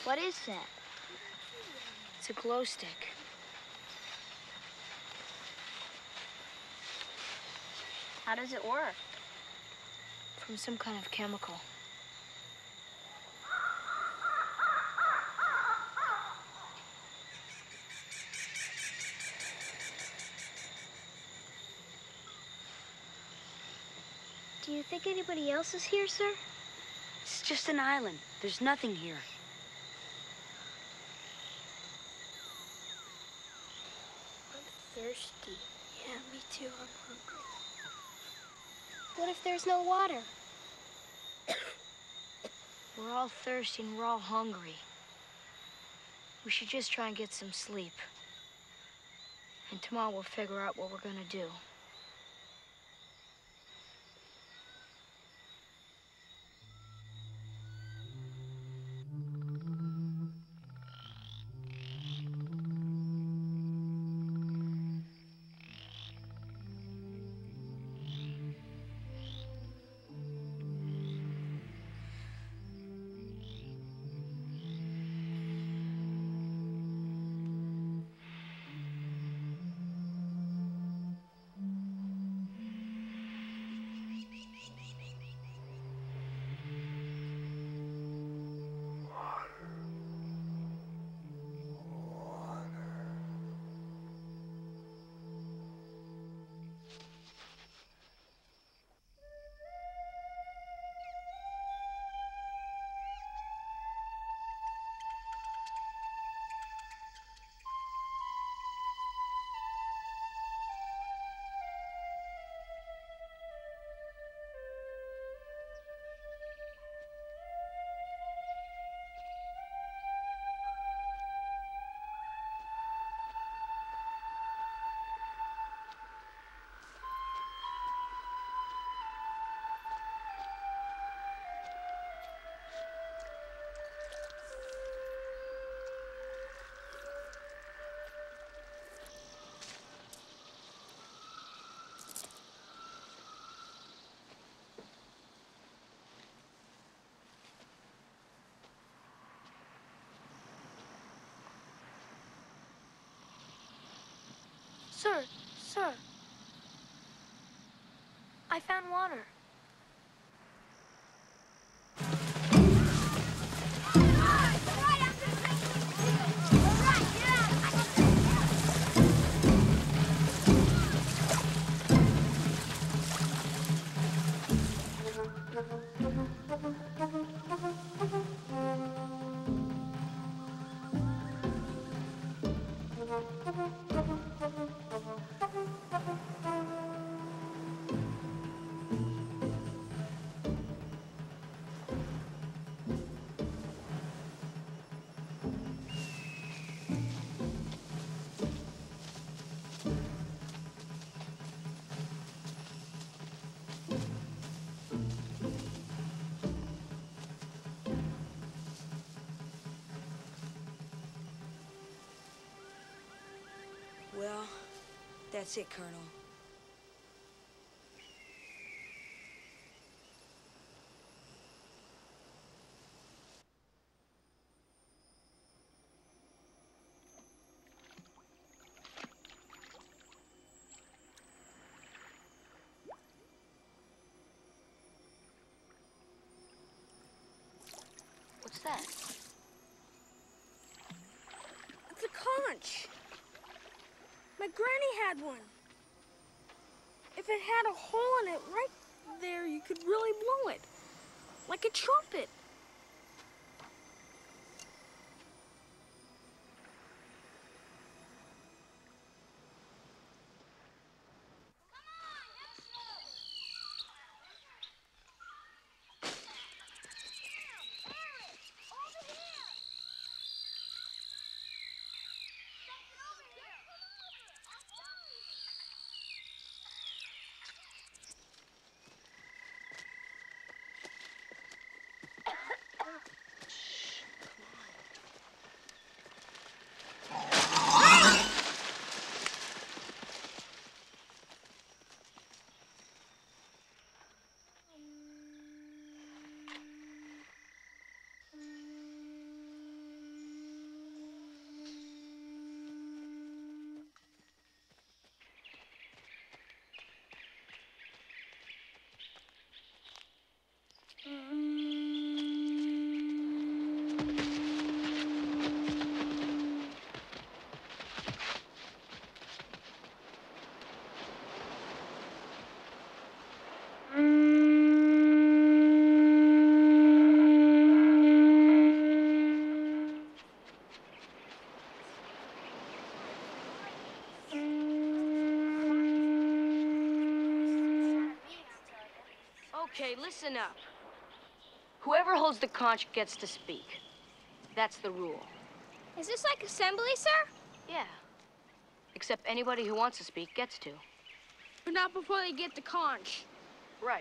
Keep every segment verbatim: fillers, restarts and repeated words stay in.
What is that? It's a glow stick. How does it work? From some kind of chemical. Do you think anybody else is here, sir? It's just an island. There's nothing here. I'm thirsty. Yeah, me too. I'm hungry. What if there's no water? We're all thirsty and we're all hungry. We should just try and get some sleep. And tomorrow we'll figure out what we're gonna do. Sir, sir. I found water. Well, that's it, Colonel. What's that? It's a conch. My granny had one. If it had a hole in it right there, you could really blow it. Like a trumpet. Okay, listen up. Whoever holds the conch gets to speak. That's the rule. Is this like assembly, sir? Yeah. Except anybody who wants to speak gets to. But not before they get the conch. Right.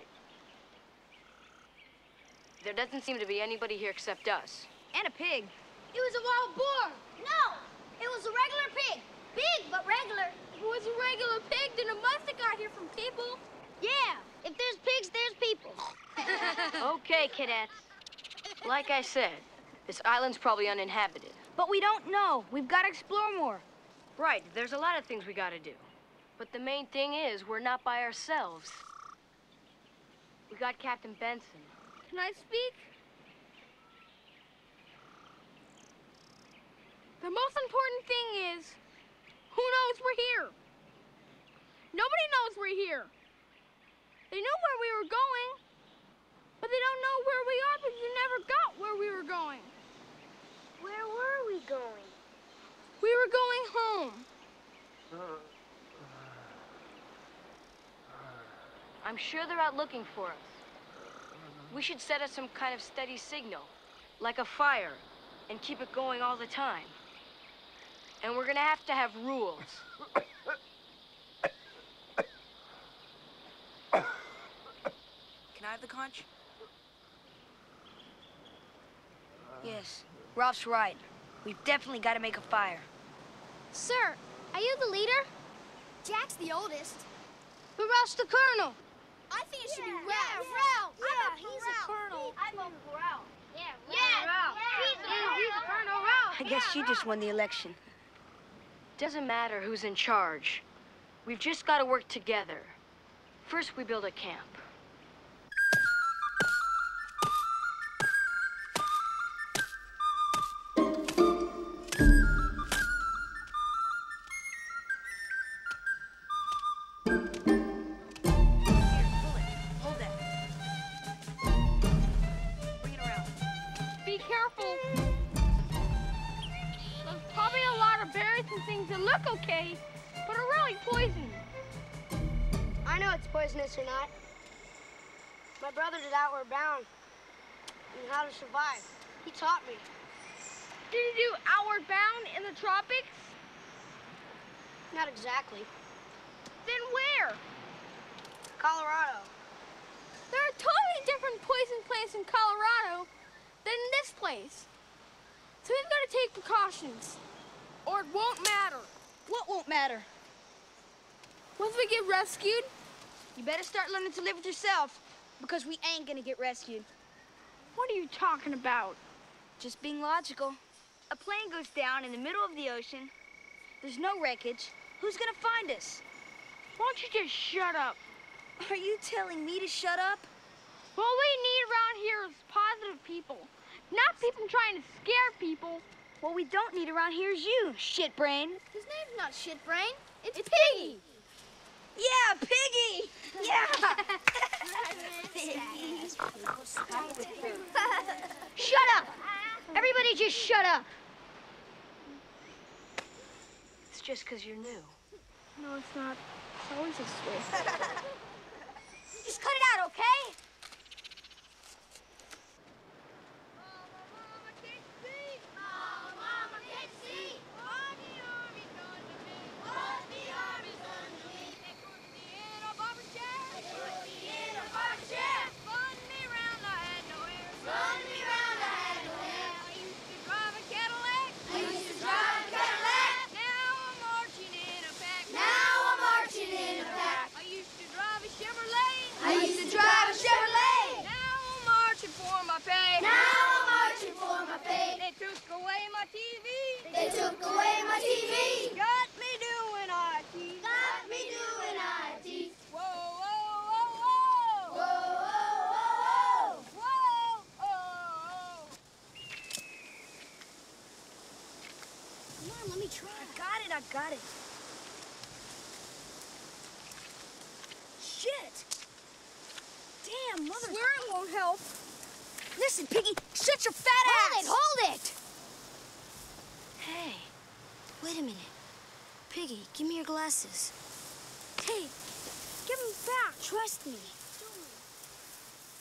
There doesn't seem to be anybody here except us. And a pig. It was a wild boar. No, it was a regular pig. Big, but regular. If it was a regular pig, then it must have got here from people. Yeah, if there's pigs, there's people. Okay, cadets. Like I said, this island's probably uninhabited. But we don't know. We've got to explore more. Right, there's a lot of things we gotta do. But the main thing is, we're not by ourselves. We got Captain Benson. Can I speak? The most important thing is, who knows we're here? Nobody knows we're here. They know where we were going, but they don't know where we are because we never got where we were going. Where were we going? We were going home. I'm sure they're out looking for us. We should set up some kind of steady signal, like a fire, and keep it going all the time. And we're gonna have to have rules. Can I have the conch? Yes, Ralph's right. We've definitely got to make a fire. Sir, are you the leader? Jack's the oldest. But Ralph's the colonel. I think it should Yeah, be Ralph. yeah, Ralph. Yeah, I'm he's Ralph. a colonel. I vote for Ralph. Yeah, Yeah, Ralph. yeah, He's, yeah, he's yeah. a colonel, Ralph. I guess she just won the election. Doesn't matter who's in charge. We've just gotta work together. First, we build a camp. Hold that. Bring it around. Be careful. There's probably a lot of berries and things that look okay, but are really poison. I know it's poisonous or not. My brother did Outward Bound and how to survive. He taught me. Did you do Outward Bound in the tropics? Not exactly. Then where? Colorado. There are totally different poison plants in Colorado than in this place. So we've got to take precautions, or it won't matter. What won't matter? Once we get rescued, You better start learning to live with yourself, because we ain't gonna get rescued. what are you talking about? Just being logical. A plane goes down in the middle of the ocean. There's no wreckage. Who's gonna find us? Why don't you just shut up? Are you telling me to shut up? What we need around here is positive people, not people trying to scare people. What we don't need around here is you, shitbrain. His name's not Shitbrain. It's, it's Piggy. Yeah, Piggy! Yeah! Shut up! Everybody just shut up. It's just because you're new. No, it's not. It's always this way. Just cut it out, okay? They took away my T V. Got me doing I T. Got me doing I T. Whoa, whoa, whoa, Whoa, whoa, whoa, whoa. Whoa, oh. Come on, let me try. I got it, I got it. Shit! Damn, mother... Swear it won't help. Listen, Piggy, shut your fat Hold ass! it, hold it! Hey, wait a minute. Piggy, give me your glasses. Hey, give them back. Trust me.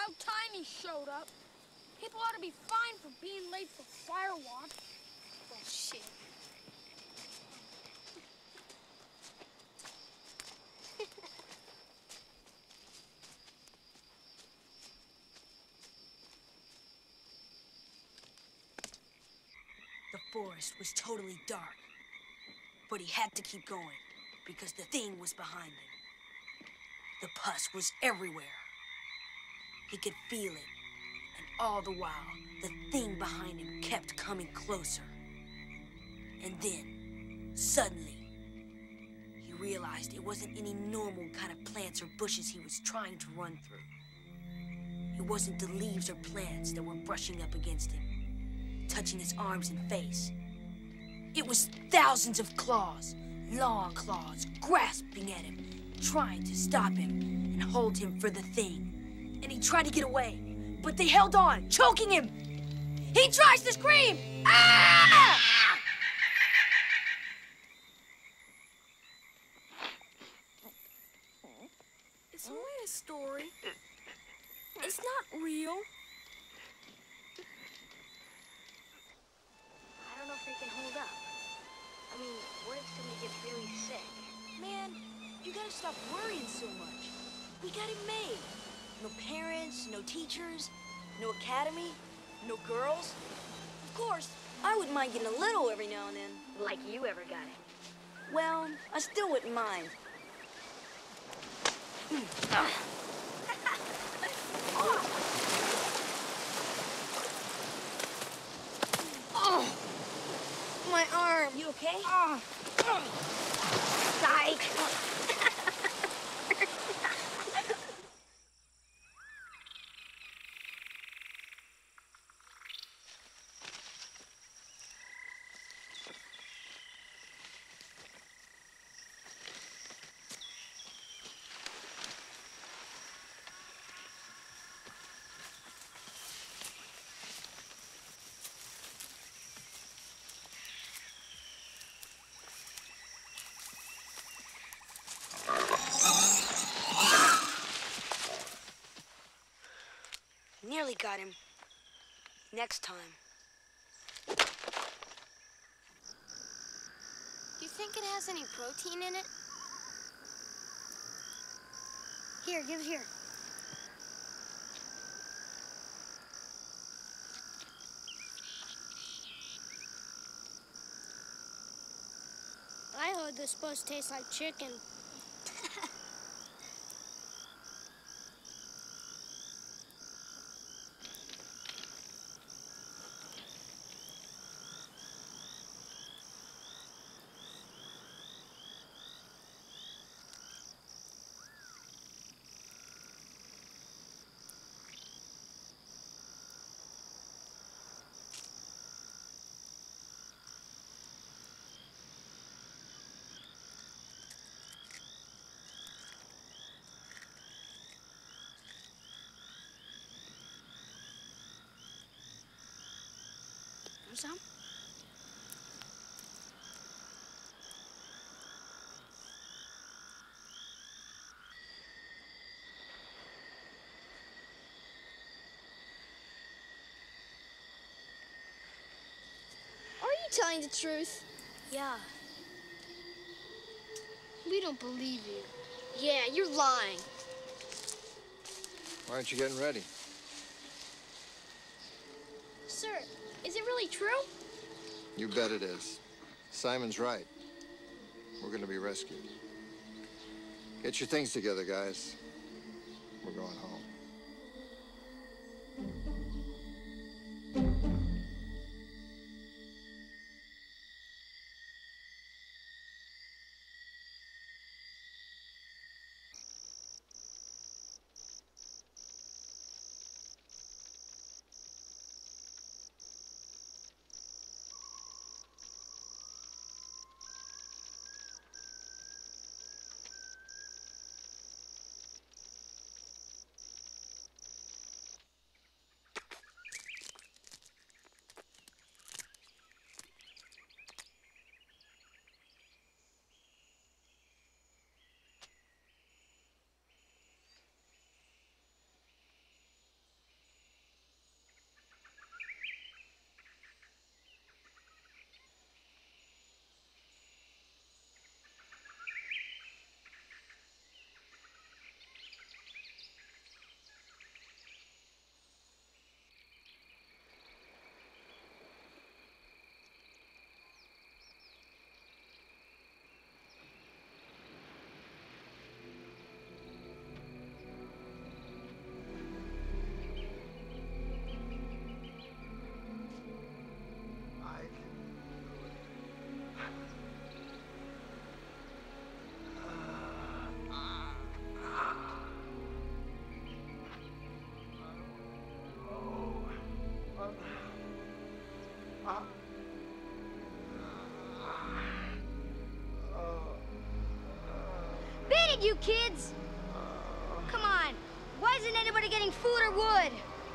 about time he showed up. People ought to be fined for being late for fire watch. Well, shit. The forest was totally dark, but he had to keep going because the thing was behind him. The pus was everywhere. He could feel it, and all the while, the thing behind him kept coming closer. And then, suddenly, he realized it wasn't any normal kind of plants or bushes he was trying to run through. It wasn't the leaves or plants that were brushing up against him, touching his arms and face. It was thousands of claws, long claws, grasping at him, trying to stop him and hold him for the thing. And he tried to get away, but they held on, choking him. He tries to scream! Ah! It's only a story. It's not real. I don't know if they can hold up. I mean, what if somebody gets really sick? Man, you gotta stop worrying so much. We got it made. No parents, no teachers, no academy, no girls. Of course, I wouldn't mind getting a little every now and then. Like you ever got it. Well, I still wouldn't mind. Oh, my arm. You okay? Oh. Psych! Nearly got him. Next time. Do you think it has any protein in it? Here, give it here. I heard this supposed to taste like chicken. Want some? Are you telling the truth? Yeah. We don't believe you. Yeah, you're lying. Why aren't you getting ready? Sir, is it really true? You bet it is. Simon's right. We're gonna be rescued. Get your things together, guys. We're going home. need you kids. Come on. Why isn't anybody getting food or wood?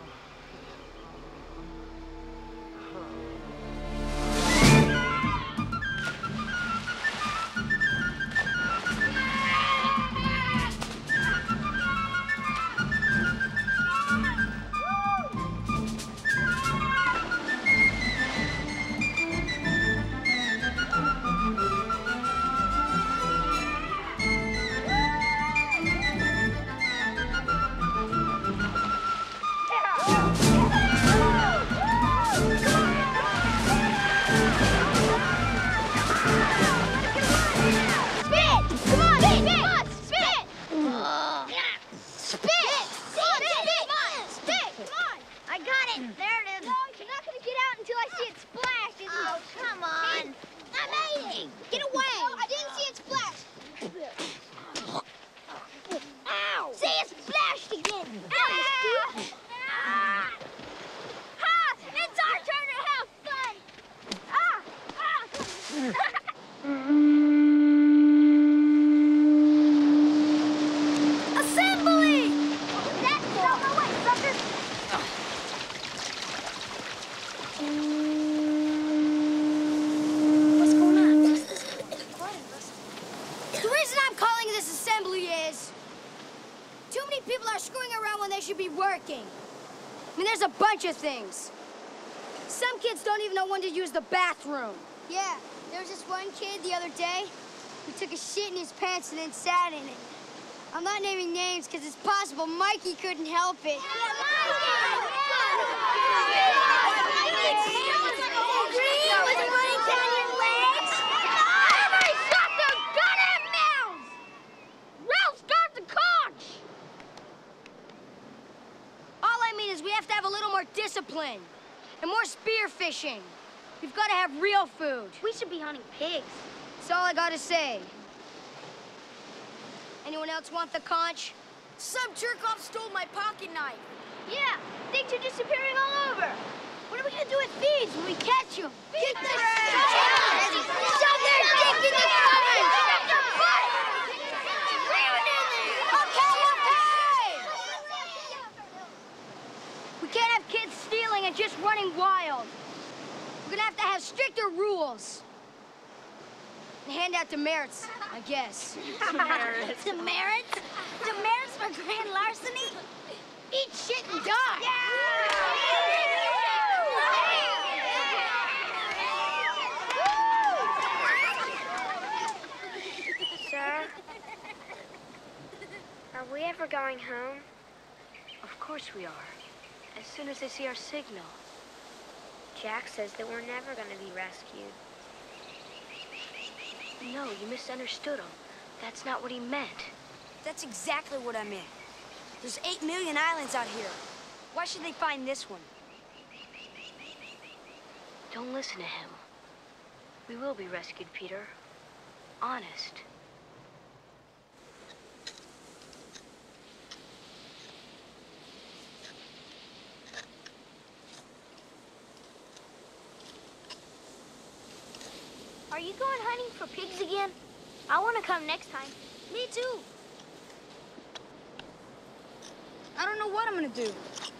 Of things. Some kids don't even know when to use the bathroom. Yeah, there was this one kid the other day who took a shit in his pants and then sat in it. I'm not naming names because it's possible Mikey couldn't help it. Discipline and more spear fishing. We've got to have real food. We should be hunting pigs. That's all I gotta say. Anyone else want the conch? Some jerk-off stole my pocket knife. Yeah, things are disappearing all over. What are we gonna do with thieves when we catch them? Get the shove their dick in the conch! We can't have kids stealing and just running wild. We're gonna have to have stricter rules. And hand out demerits, I guess. Demerits? Demerits? Demerits for grand larceny? Eat shit and die! Yeah! Sir, are we ever going home? Of course we are. As soon as they see our signal. Jack says that we're never going to be rescued. No, you misunderstood him. That's not what he meant. That's exactly what I meant. There's eight million islands out here. Why should they find this one? Don't listen to him. We will be rescued, Peter. Honest. Are you going hunting for pigs again? I want to come next time. Me too. I don't know what I'm gonna do.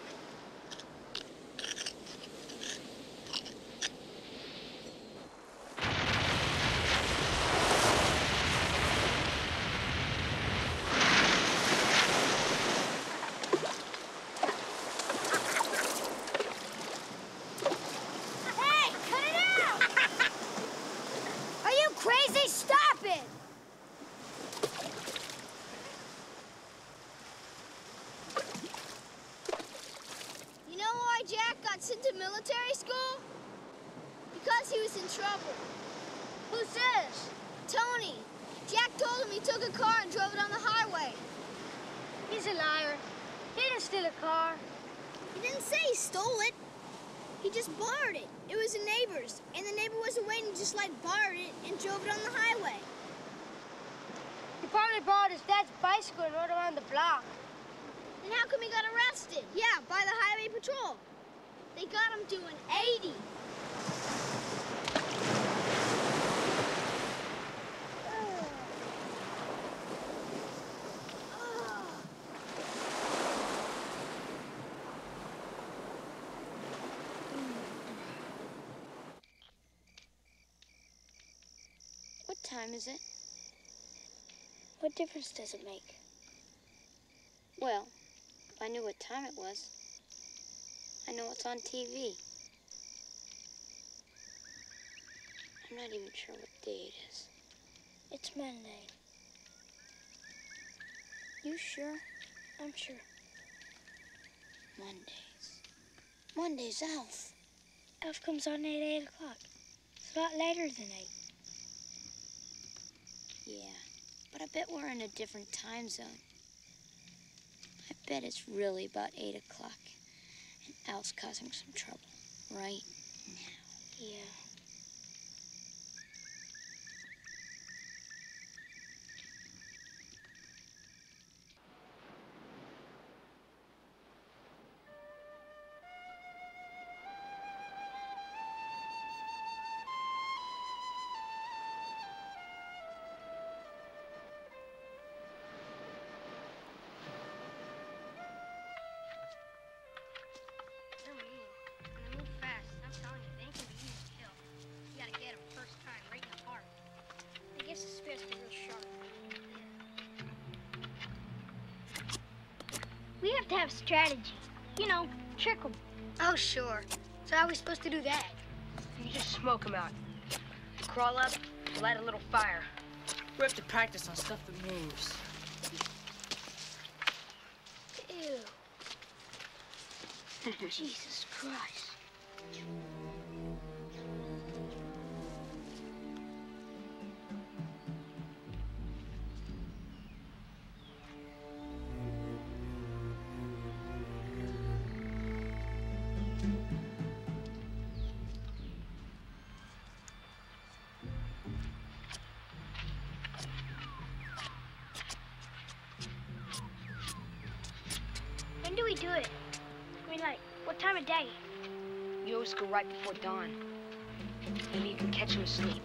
Sent to military school? Because he was in trouble. Who says? Tony. Jack told him he took a car and drove it on the highway. He's a liar. He didn't steal a car. He didn't say he stole it. He just borrowed it. It was a neighbor's, and the neighbor wasn't waiting, just like borrowed it and drove it on the highway. He probably borrowed his dad's bicycle and rode around the block. Then how come he got arrested? Yeah, by the highway patrol. They got him doing eighty. time is it? What difference does it make? Well, if I knew what time it was, I know what's on T V. I'm not even sure what day it is. It's Monday. You sure? I'm sure. Mondays. Monday's Elf. Elf comes on at eight o'clock. It's a lot later than eight. Yeah, but I bet we're in a different time zone. I bet it's really about eight o'clock. And Al's causing some trouble right now. Yeah. We have to have strategy. You know, trick them. Oh, sure. So how are we supposed to do that? You just smoke them out. Crawl up, light a little fire. We have to practice on stuff that moves. Ew. Jesus Christ. When do we do it? I mean, like, what time of day? You always go right before dawn. Maybe you can catch him asleep.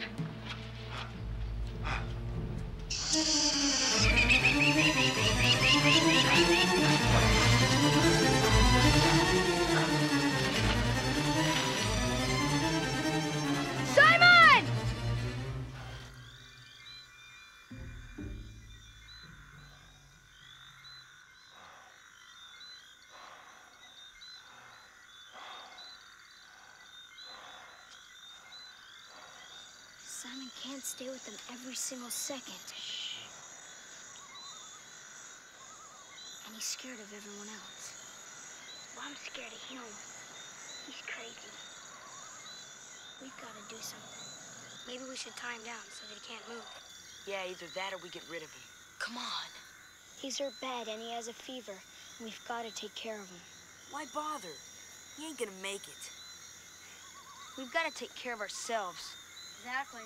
Simon! Simon can't stay with them every single second. And he's scared of everyone else. Well, I'm scared of him. He's crazy. We've got to do something. Maybe we should tie him down so that he can't move. Yeah, either that or we get rid of him. Come on. He's hurt bad and he has a fever. And we've got to take care of him. Why bother? He ain't gonna make it. We've got to take care of ourselves. Exactly.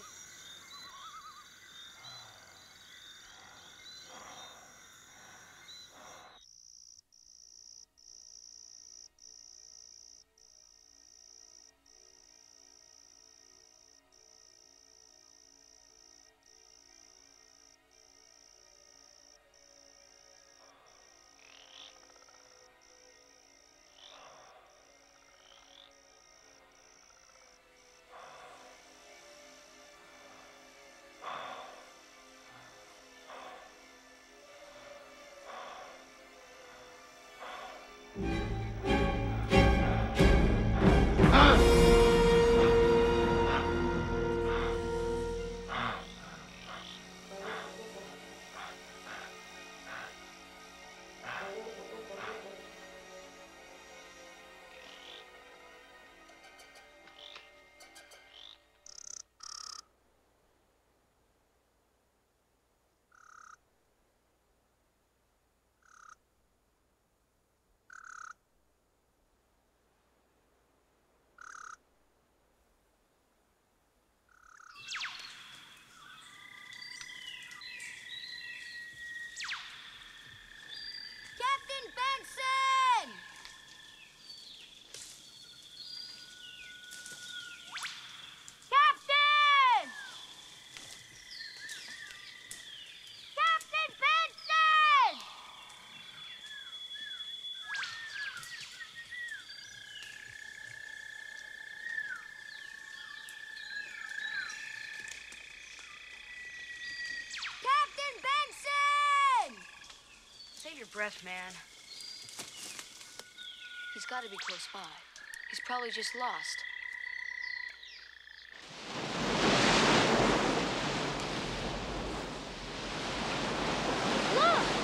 breath, man. He's got to be close by. He's probably just lost. Look!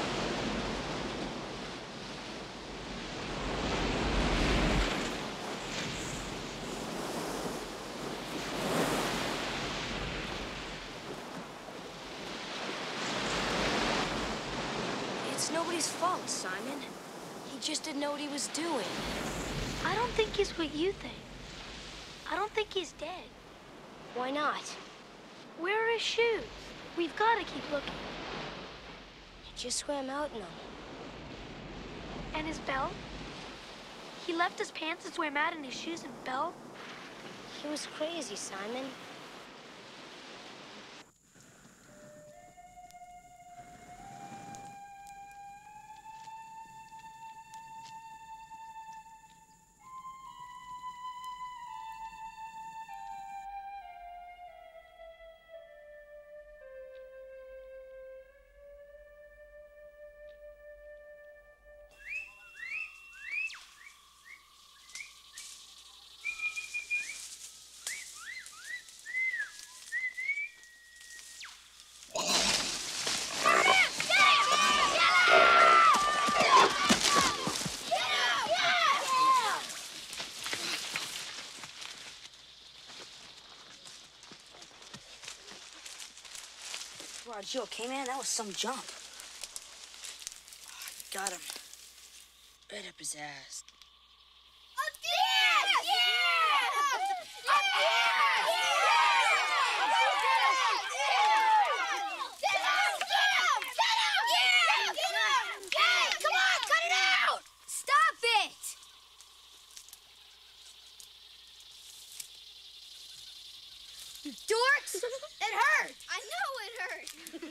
It's nobody's fault, Simon. He just didn't know what he was doing. I don't think he's what you think. I don't think he's dead. Why not? Where are his shoes? We've got to keep looking. He just swam out in them. And his belt? He left his pants and swam out in his shoes and belt? He was crazy, Simon. Raj, you okay, man? That was some jump. Oh, got him. Right up his ass. Up the ass! Yeah! Up the ass! Get him! Get him! Get him! Yeah! Get him! Hey, come on! Cut it out! Stop it! You dorks! It hurt! I know it hurt!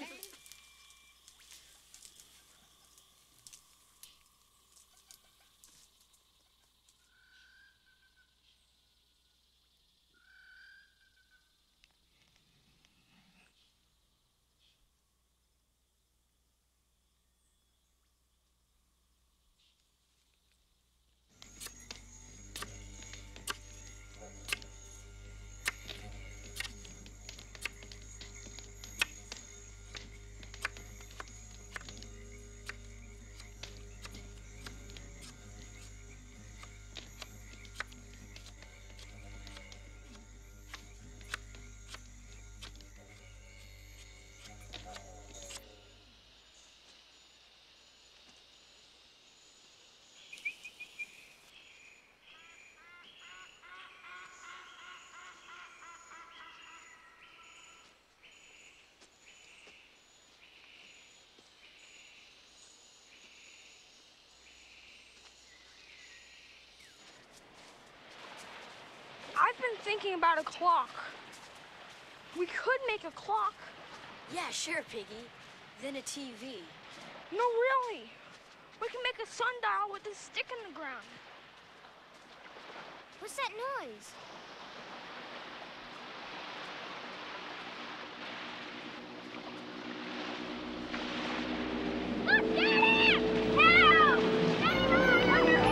I've been thinking about a clock. We could make a clock. Yeah, sure, Piggy. Then a T V. No, really. We can make a sundial with a stick in the ground. What's that noise? Look, Daddy! Help! Daddy, over here!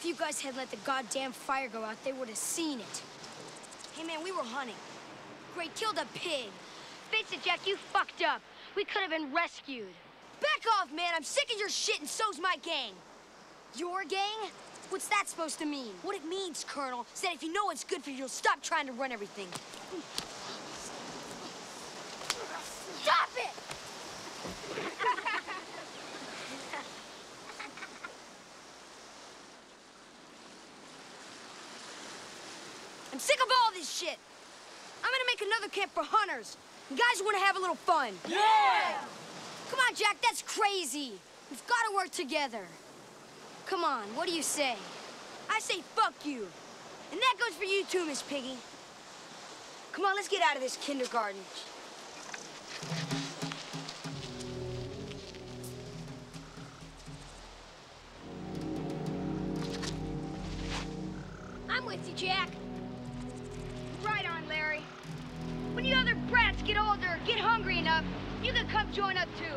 If you guys had let the goddamn fire go out, they would have seen it. Hey, man, we were hunting. Great, killed a pig. Face it, Jack, you fucked up. We could have been rescued. Back off, man. I'm sick of your shit, and so's my gang. Your gang? What's that supposed to mean? What it means, Colonel, is that if you know what's good for you, you'll stop trying to run everything. Stop it! I'm sick of all this shit. I'm gonna make another camp for hunters. You guys want to have a little fun? Yeah! Come on, Jack, that's crazy. We've got to work together. Come on, what do you say? I say fuck you. And that goes for you too, Miss Piggy. Come on, let's get out of this kindergarten. I'm with you, Jack. Right on, Larry. When you other brats get older, get hungry enough, you can come join up too.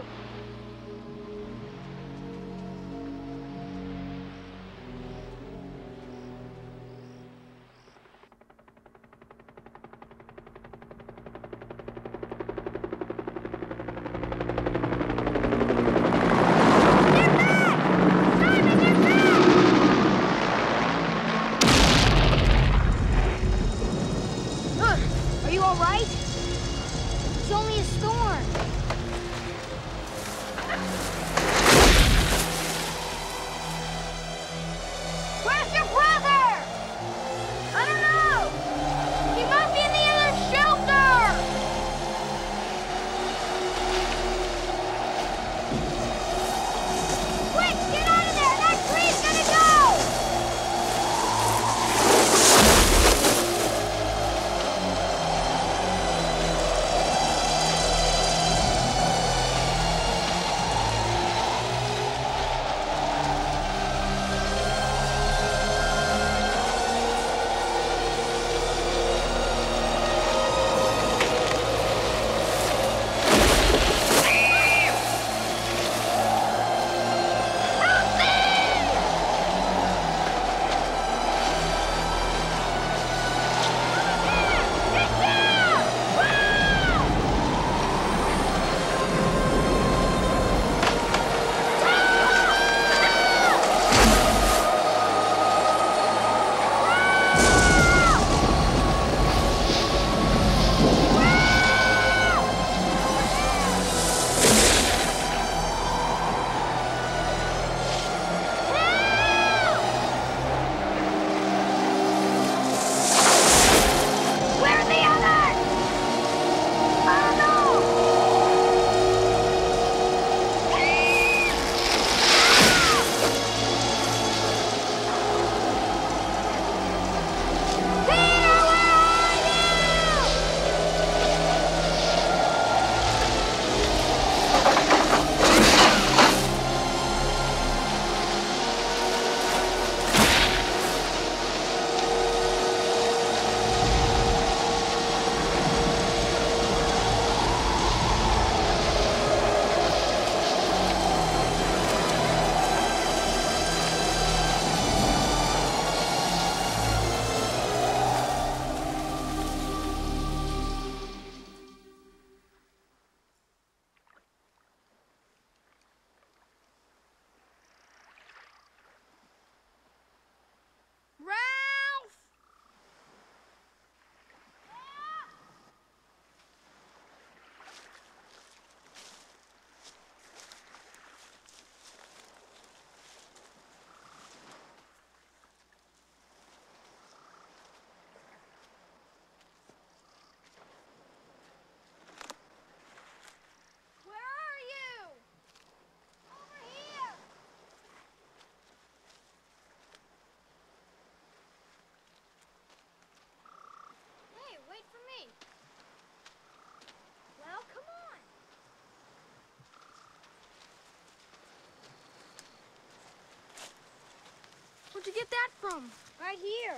Where'd you get that from? Right here.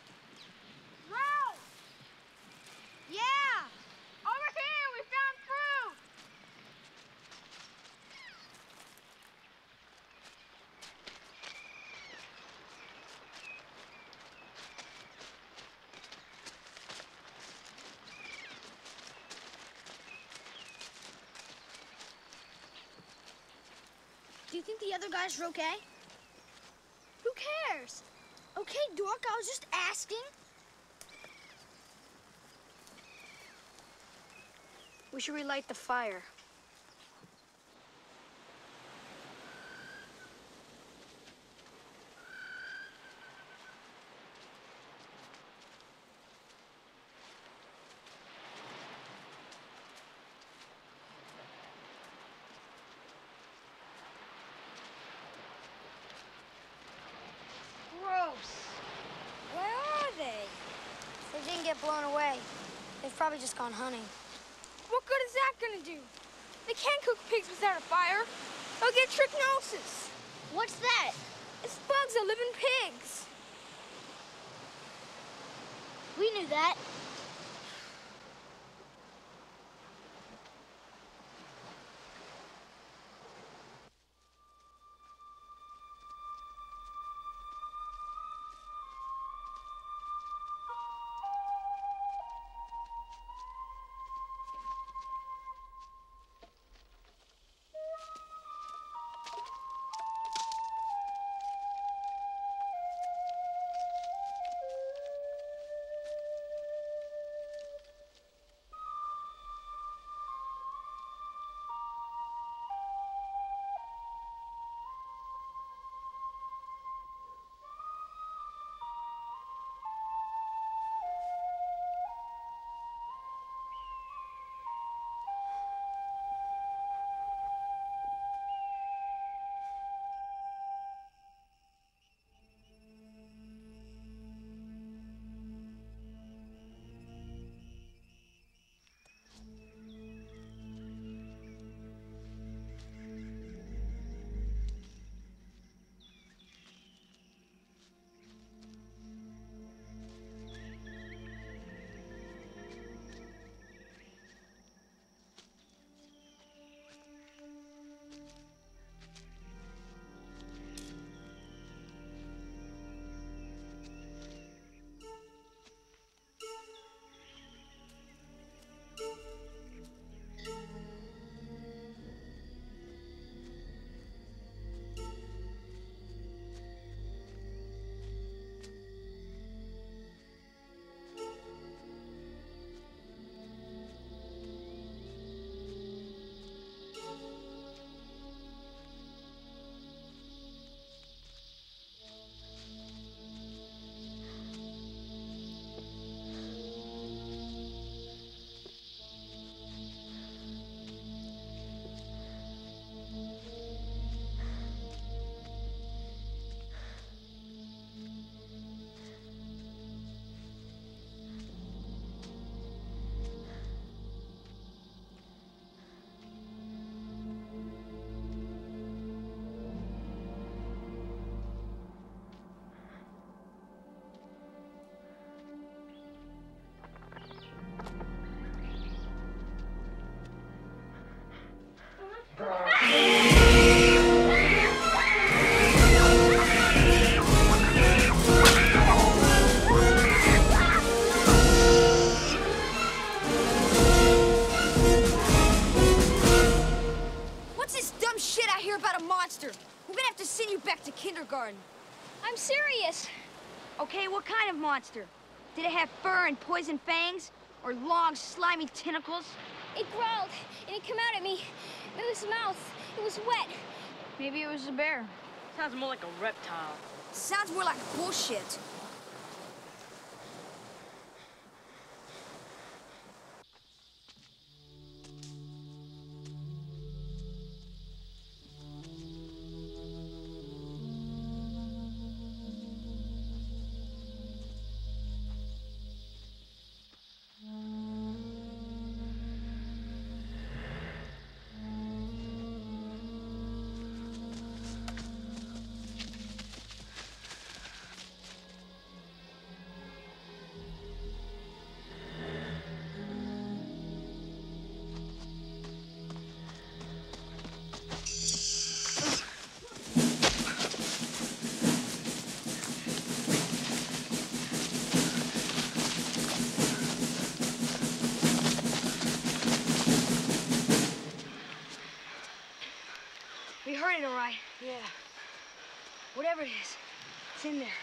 Ralph! Yeah! Over here! We found Furrh! think the other guys are okay? Who cares? Okay, dork, I was just asking. We should relight the fire. Where are they? They didn't get blown away. They've probably just gone hunting. What good is that gonna do? They can't cook pigs without a fire. They'll get trichinosis. What's that? It's bugs that live in pigs. We knew that. kindergarten. I'm serious. Okay, what kind of monster? Did it have fur and poison fangs? Or long, slimy tentacles? It growled, and it came out at me. It was mouth. It was wet. Maybe it was a bear. Sounds more like a reptile. Sounds more like bullshit. Whatever it is, it's in there.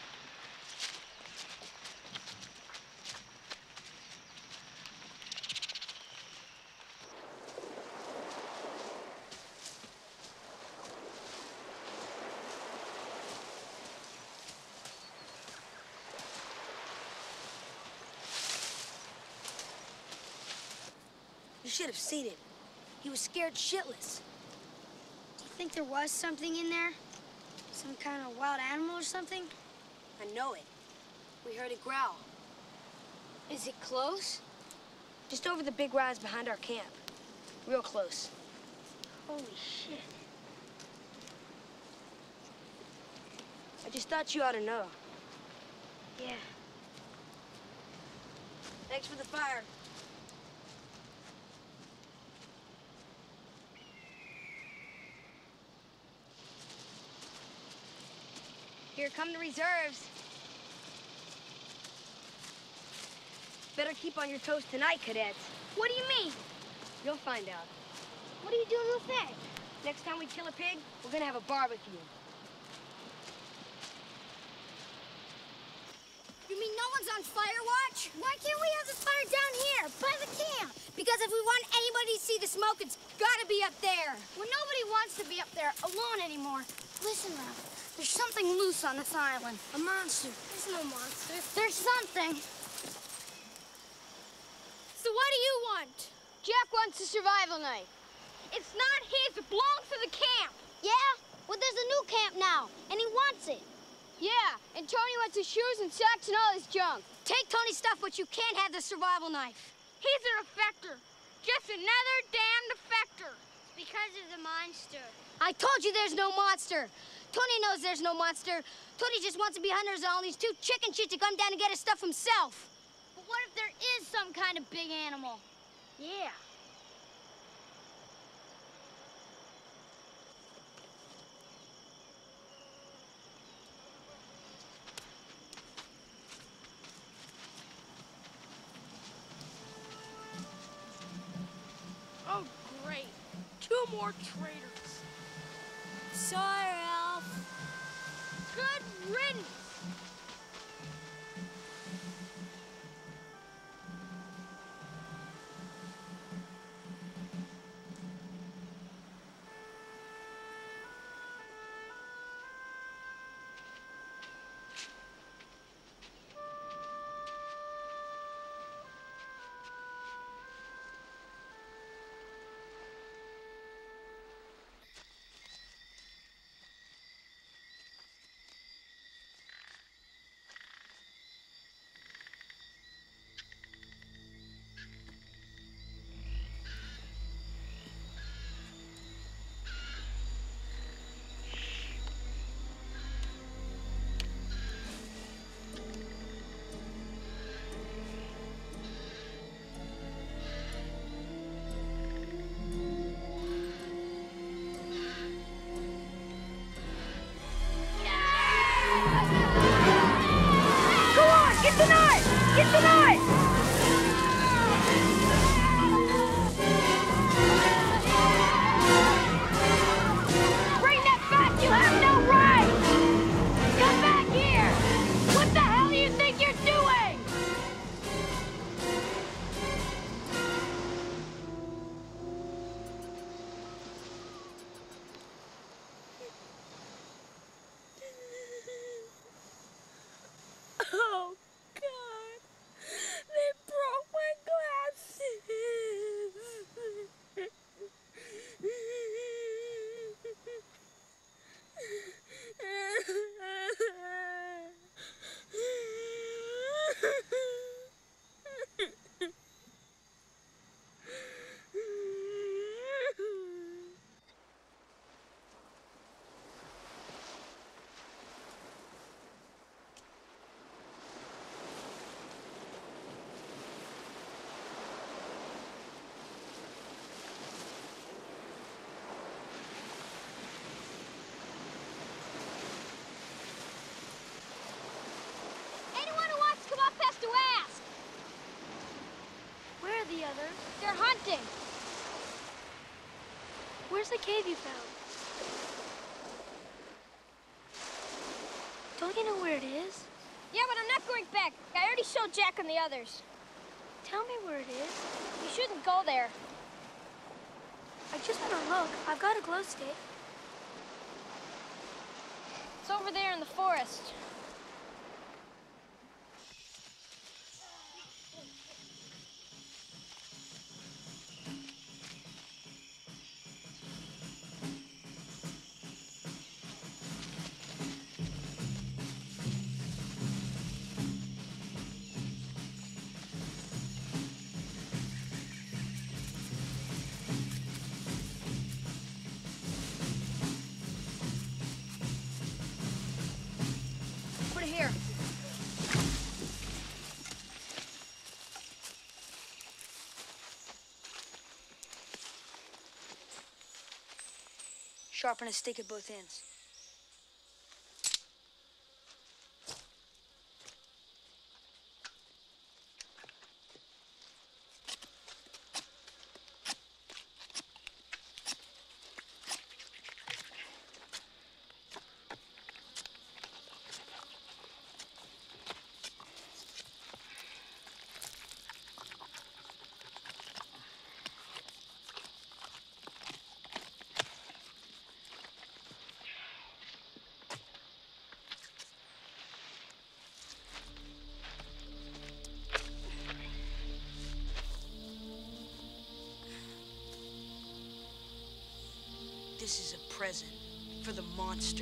You should have seen him. He was scared shitless. Do you think there was something in there? Some kind of wild animal or something? I know it. We heard it growl. Is it close? Just over the big rise behind our camp. Real close. Holy shit. I just thought you ought to know. Yeah. Thanks for the fire. Here come the reserves. Better keep on your toes tonight, cadets. What do you mean? You'll find out. What are you doing with that? Next time we kill a pig, we're gonna have a barbecue. You mean no one's on fire watch? Why can't we have the fire down here, by the camp? Because if we want anybody to see the smoke, it's gotta be up there. Well, nobody wants to be up there alone anymore. Listen, Ralph. There's something loose on this island. A monster. There's no monster. There's something. So what do you want? Jack wants a survival knife. It's not his. It belongs to the camp. Yeah? Well, there's a new camp now, and he wants it. Yeah, and Tony wants his shoes and socks and all his junk. Take Tony's stuff, but you can't have the survival knife. He's a defector. Just another damn defector. Because of the monster. I told you there's no monster. Tony knows there's no monster. Tony just wants to be hunters on these two chicken shit to come down and get his stuff himself. But what if there is some kind of big animal? Yeah. Oh, great. Two more traitors. Sorry, Alf. Good riddance. Get the knife! Get the knife! Bring that back! You have no right! Come back here! What the hell do you think you're doing? Oh, God. They broke my glasses. Anyone who wants to come up has to ask. Where are the others? They're hunting. Where's the cave you found? Don't you know where it is? Yeah, but I'm not going back. I already showed Jack and the others. Tell me where it is. You shouldn't go there. I just want to look. I've got a glow stick. It's over there in the forest. Here. Sharpen a stick at both ends. This is a present for the monster.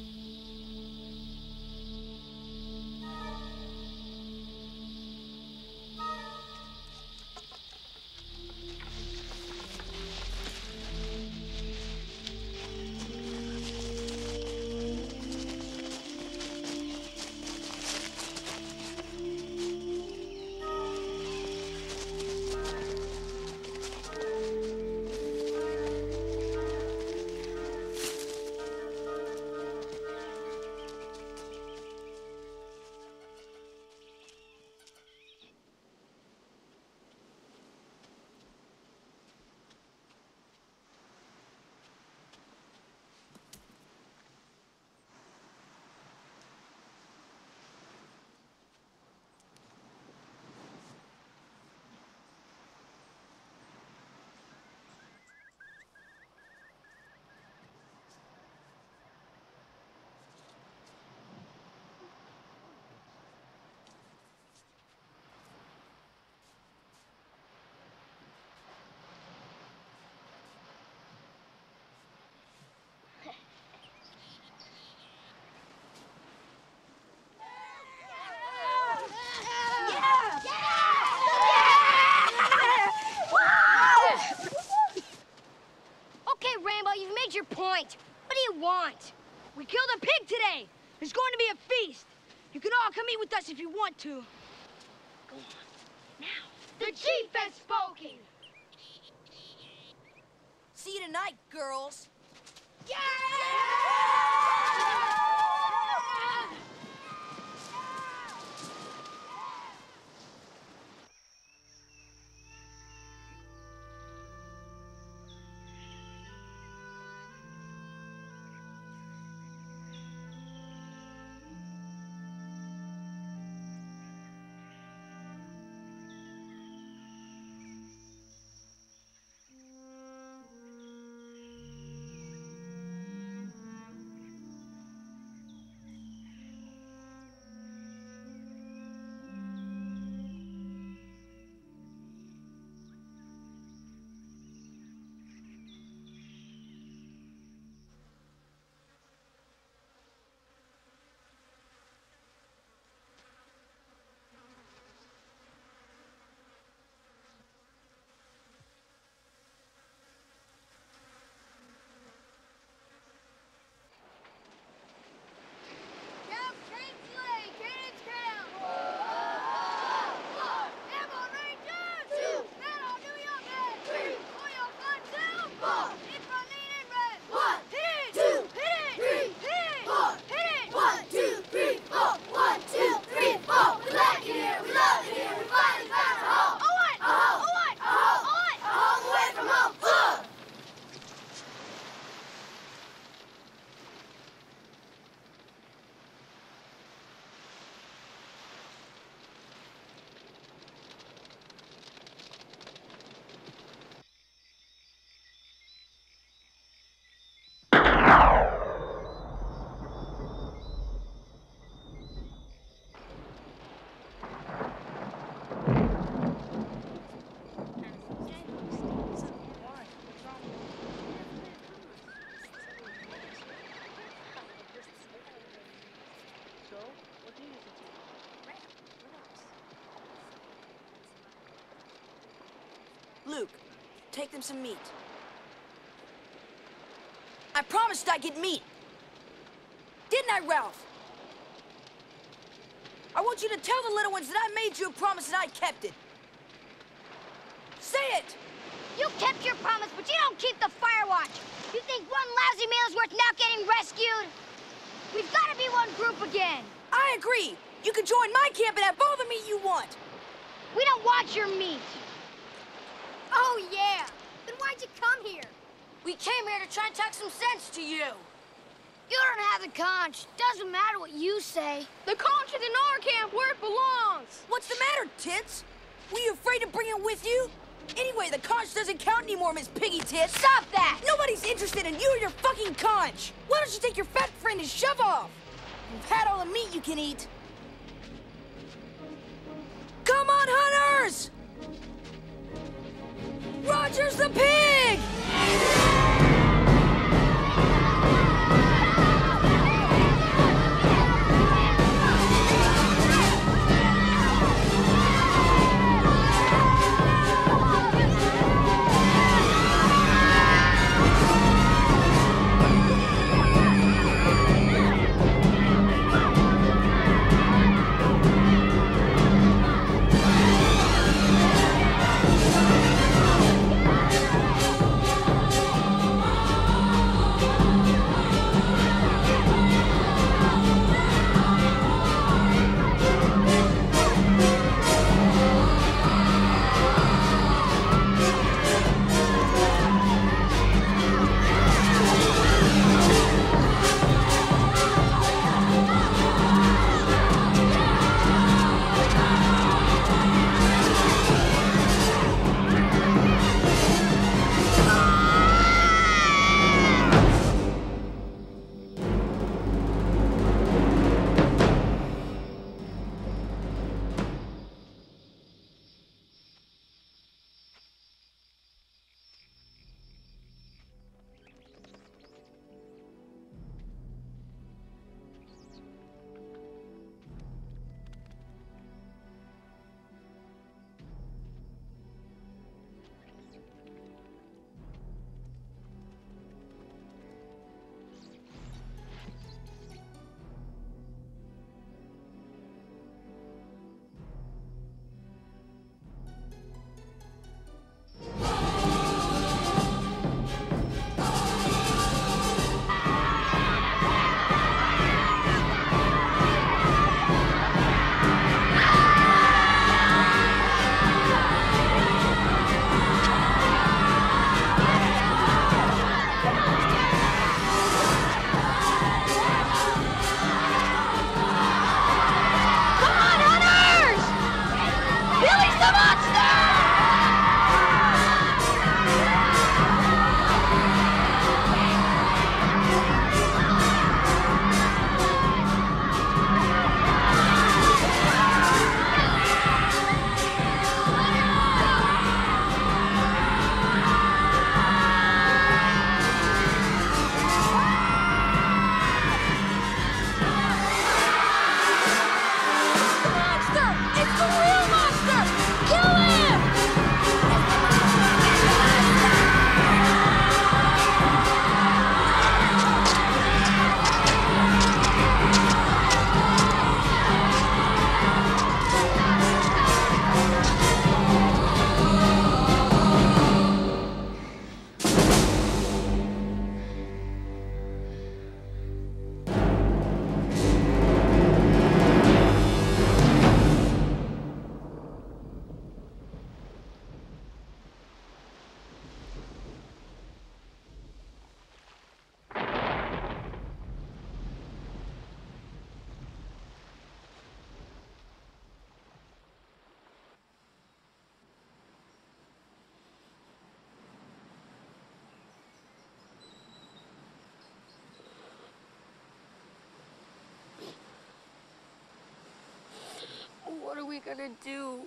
Your point. What do you want? We killed a pig today. There's going to be a feast. You can all come eat with us if you want to. Go on. Now. The chief has spoken. See you tonight, girls. Yeah! Luke, take them some meat. I promised I'd get meat. Didn't I, Ralph? I want you to tell the little ones that I made you a promise and I kept it. Say it! You kept your promise, but you don't keep the fire watch. You think one lousy meal is worth not getting rescued? We've got to be one group again. I agree. You can join my camp and have all the meat you want. We don't want your meat. Oh, yeah. Then why'd you come here? We came here to try and talk some sense to you. You don't have the conch. Doesn't matter what you say. The conch is in our camp where it belongs. What's the matter, Tits? Were you afraid to bring it with you? Anyway, the conch doesn't count anymore, Miss Piggy Tits. Stop that! Nobody's interested in you or your fucking conch. Why don't you take your fat friend and shove off? You've had all the meat you can eat. Come on, hunters! Roger's the pig! What are we gonna do?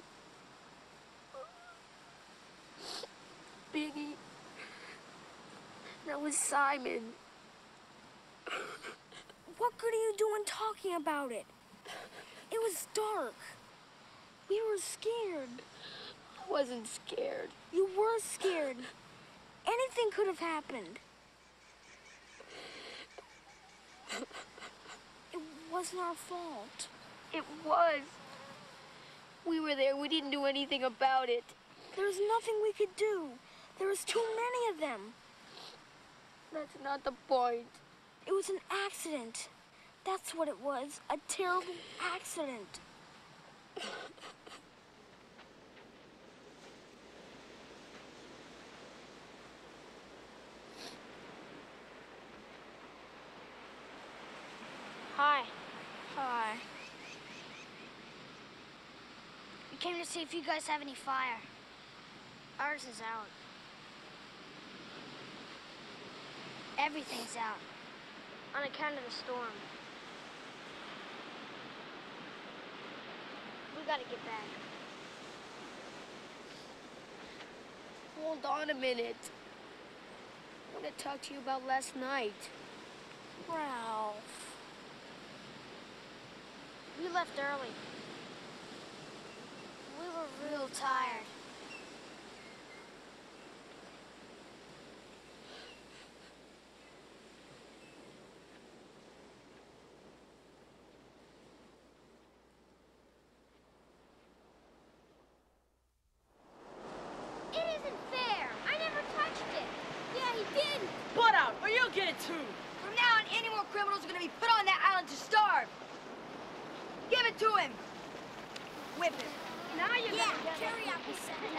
Piggy. That was Simon. What good are you doing talking about it? It was dark. We were scared. I wasn't scared. You were. were scared. Anything could have happened. It wasn't our fault. It was. We were there. We didn't do anything about it. There was nothing we could do. There was too many of them. That's not the point. It was an accident. That's what it was. A terrible accident. Hi. Hi. We came to see if you guys have any fire. Ours is out. Everything's out. On account of the storm. We gotta get back. Hold on a minute. I want to talk to you about last night. Ralph. We left early. We were real tired. It isn't fair. I never touched it. Yeah, he did. Butt out, or you'll get it too. From now on, any more criminals are gonna be put on that island to starve. Give it to him. Whip him. Now you're Yeah, gonna get carry it. out the sentence.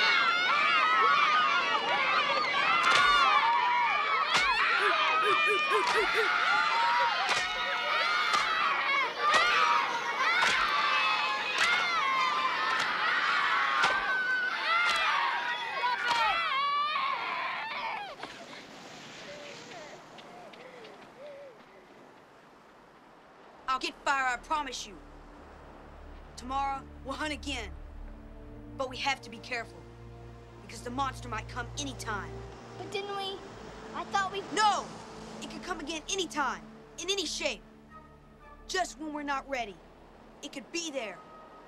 I'll get fire, I promise you. Tomorrow, we'll hunt again. But we have to be careful, because the monster might come anytime. But didn't we? I thought we... No! It could come again anytime, in any shape. Just when we're not ready. It could be there.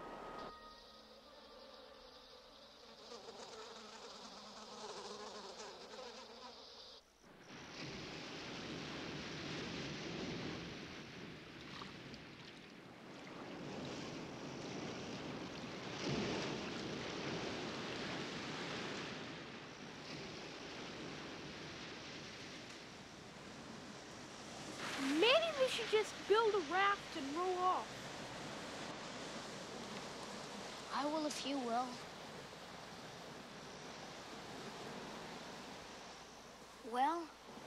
Maybe we should just build a raft and row off. I will if you will. Well,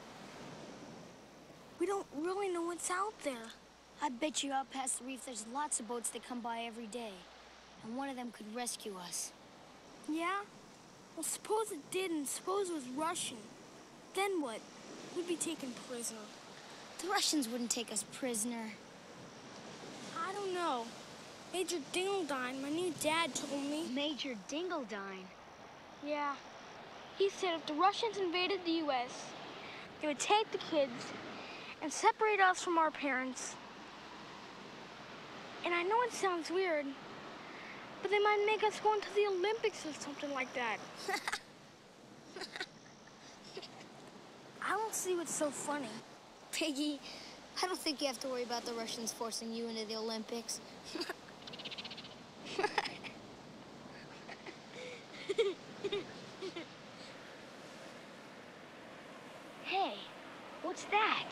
We don't really know what's out there. I bet you out past the reef there's lots of boats that come by every day. And one of them could rescue us. Yeah? Well, suppose it did, and suppose it was Russian. Then what? We'd be taken prisoner. The Russians wouldn't take us prisoner. I don't know. Major Dingledine, my new dad, told me. Major Dingledine? Yeah. He said if the Russians invaded the U S, they would take the kids and separate us from our parents. And I know it sounds weird, but they might make us go into the Olympics or something like that. I don't see what's so funny. Piggy, I don't think you have to worry about the Russians forcing you into the Olympics. Hey, what's that?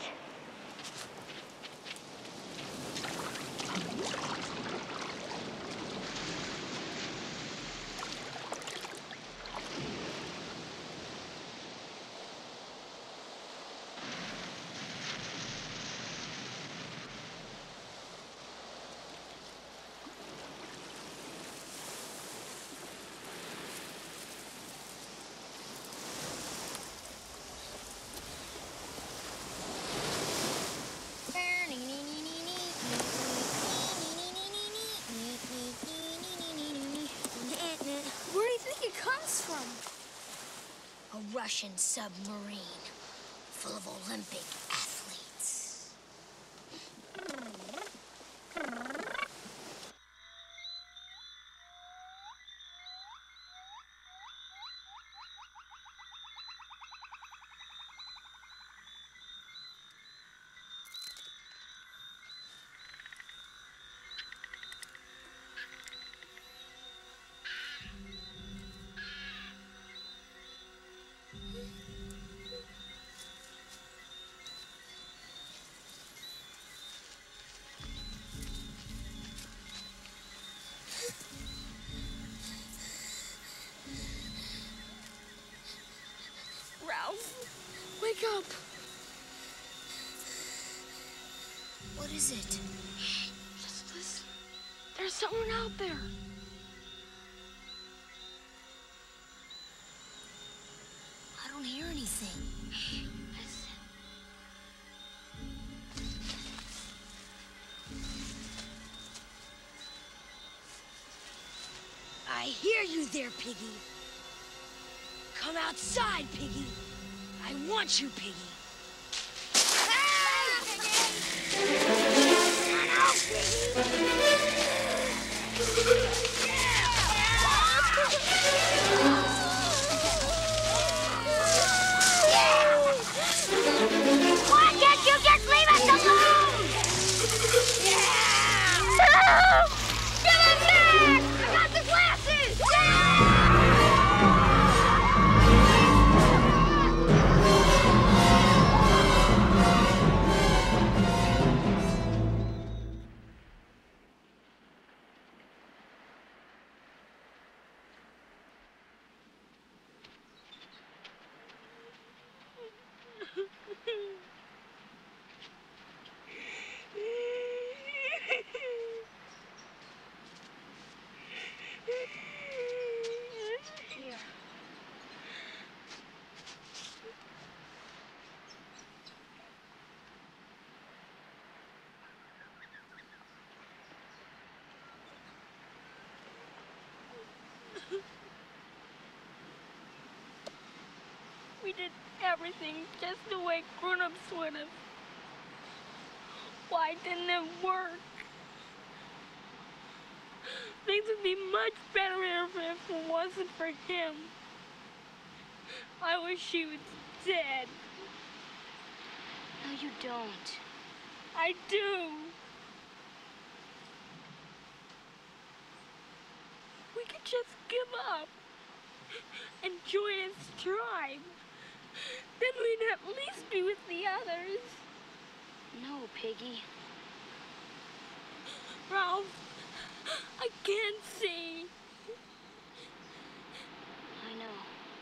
Where do you think it comes from? A Russian submarine full of Olympic athletes. Wake up. What is it? Shh, just listen. There's someone out there. I don't hear anything. Shh, listen. I hear you there, Piggy. Come outside, Piggy. I want you, Piggy. Hey, Piggy! Run out, Piggy! Why can't you just leave us alone? Yeah! Get in there! I got the glasses! We did everything just the way grown-ups would have. Why didn't it work? Things would be much better if it wasn't for him. I wish he was dead. No, you don't. I do. We could just give up and join his tribe. Then we'd at least be with the others. No, Piggy. Ralph, I can't see. I know.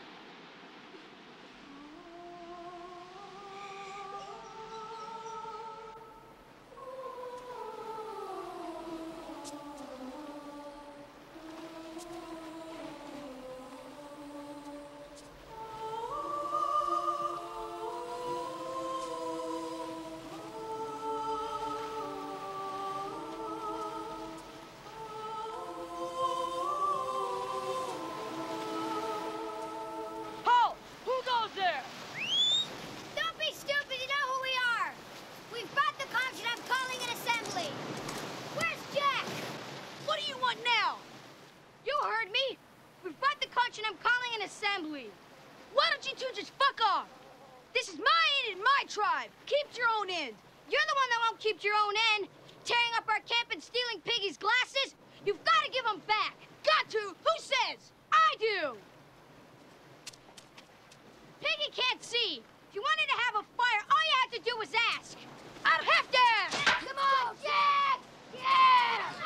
Why don't you two just fuck off? This is my end and my tribe. Keep your own end. You're the one that won't keep your own end. Tearing up our camp and stealing Piggy's glasses. You've got to give them back. Got to. Who says? I do. Piggy can't see. If you wanted to have a fire, all you had to do was ask. I don't have to. Come on, Jack! Yeah!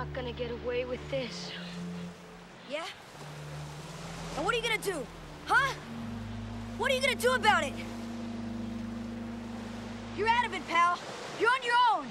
not gonna get away with this. Yeah? And what are you gonna do? Huh? What are you gonna do about it? You're out of it, pal. You're on your own.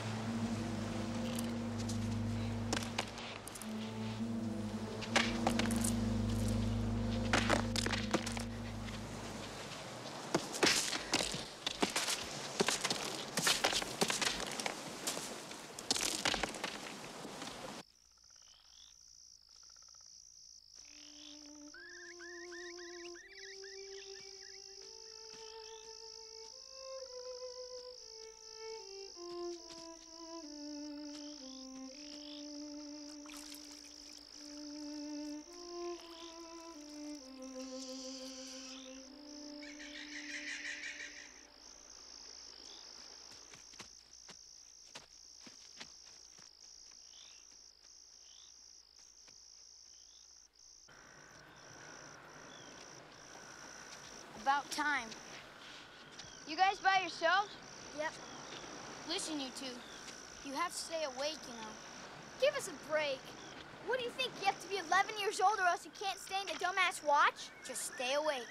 About time. You guys by yourselves? Yep. Listen, you two. You have to stay awake, you know. Give us a break. What do you think? You have to be eleven years old or else you can't stay in the dumbass watch? Just stay awake.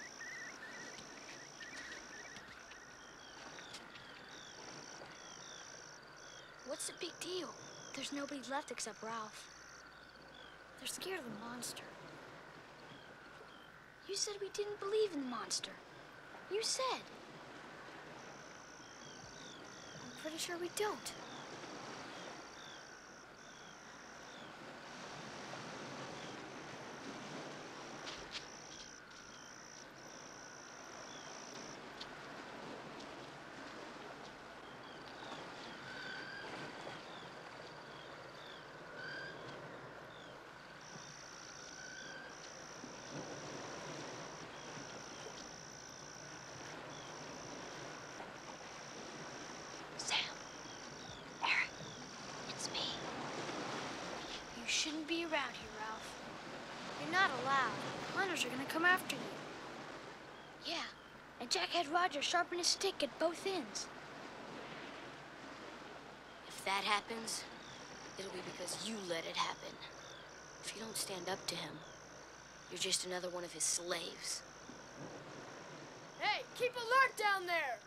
What's the big deal? There's nobody left except Ralph. They're scared of the monster. You said we didn't believe in the monster. You said. I'm pretty sure we don't. You shouldn't be around here, Ralph. You're not allowed. Hunters are gonna come after you. Yeah, and Jack had Roger sharpen his stick at both ends. If that happens, it'll be because you let it happen. If you don't stand up to him, you're just another one of his slaves. Hey, keep alert down there!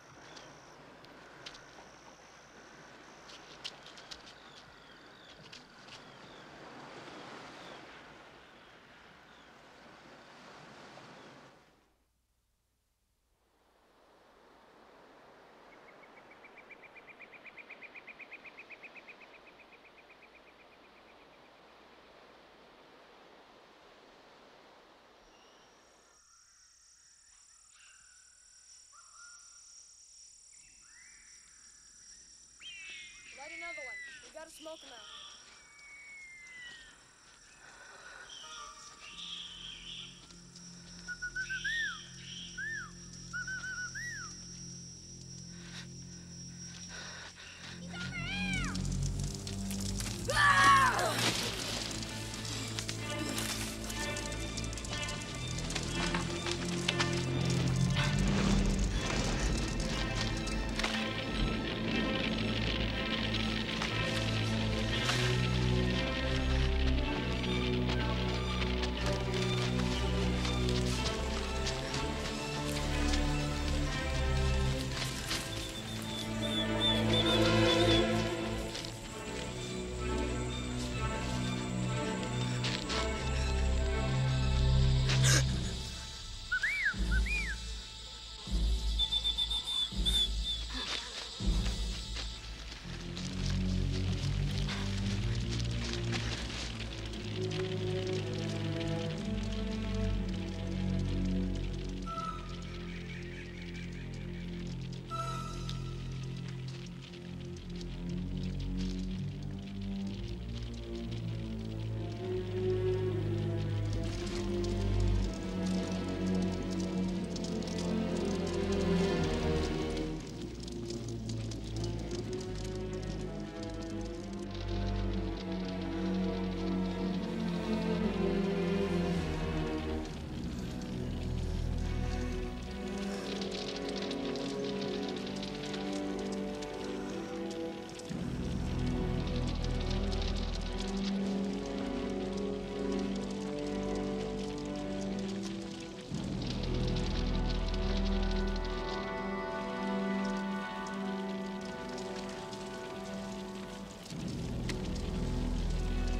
Light another one. We gotta smoke them out. He's over here! Ah!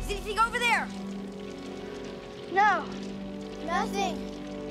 Is anything over there? No, nothing.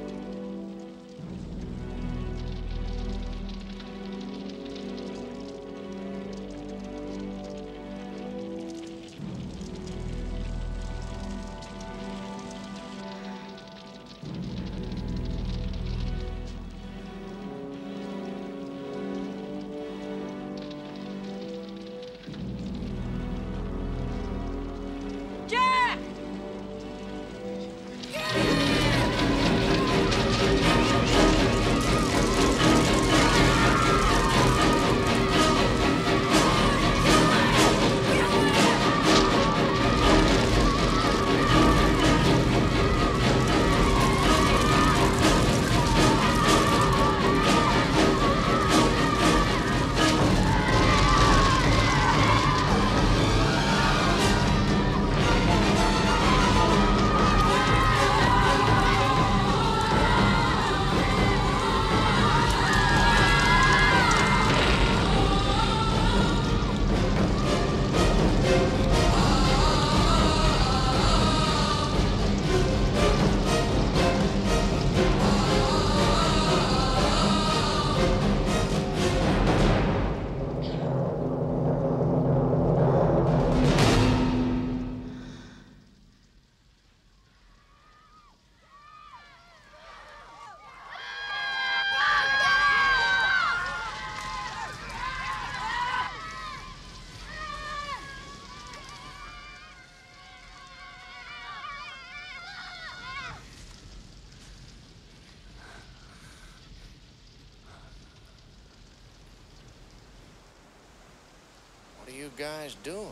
What are you guys doing?